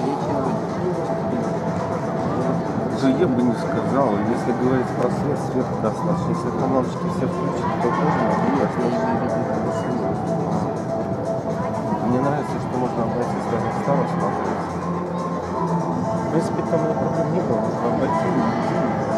Да я бы не сказал. Если говорить про свет, свет достаточно. Если там лампочки все включены, то тоже можно. Мне нравится, что можно обойти с разных сторон смотреть. В принципе, там у меня проблем не было. Можно обойти.